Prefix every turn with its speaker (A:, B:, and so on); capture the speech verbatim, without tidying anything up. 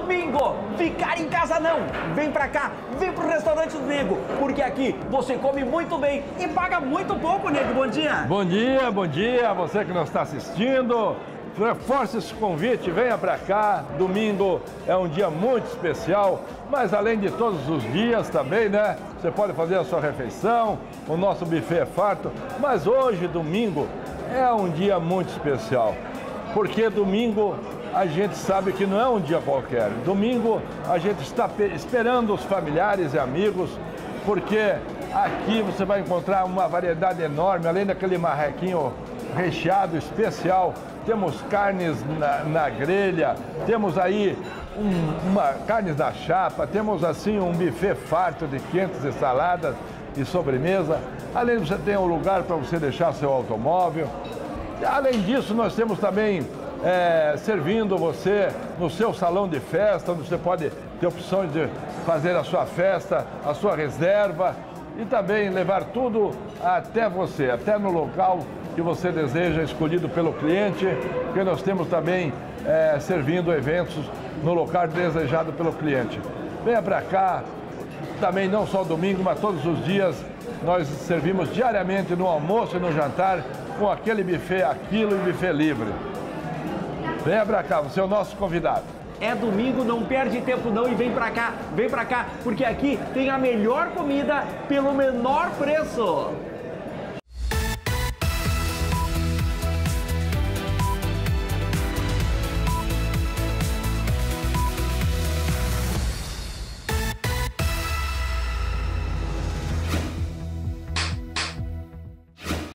A: Domingo, ficar em casa não. Vem pra cá, vem pro restaurante do Nego, porque aqui você come muito bem e paga muito pouco, Nego. Bom dia.
B: Bom dia, bom dia, você que nos está assistindo. Reforce esse convite, venha para cá. Domingo é um dia muito especial, mas além de todos os dias também, né? Você pode fazer a sua refeição, o nosso buffet é farto, mas hoje, domingo, é um dia muito especial, porque domingo a gente sabe que não é um dia qualquer. Domingo a gente está esperando os familiares e amigos, porque aqui você vai encontrar uma variedade enorme, além daquele marrequinho recheado especial. Temos carnes na, na grelha, temos aí um, uma, carnes da chapa, temos assim um buffet farto de quentes e saladas e sobremesa. Além disso, você tem um lugar para você deixar seu automóvel. Além disso, nós temos também é, servindo você no seu salão de festa, onde você pode ter opções de fazer a sua festa, a sua reserva e também levar tudo até você, até no local que você deseja, escolhido pelo cliente, porque nós temos também é, servindo eventos no local desejado pelo cliente. Venha para cá, também não só domingo, mas todos os dias nós servimos diariamente no almoço e no jantar com aquele buffet aquilo e buffet livre. Venha para cá, você é o nosso convidado.
A: É domingo, não perde tempo não e vem pra cá, vem pra cá, porque aqui tem a melhor comida pelo menor preço.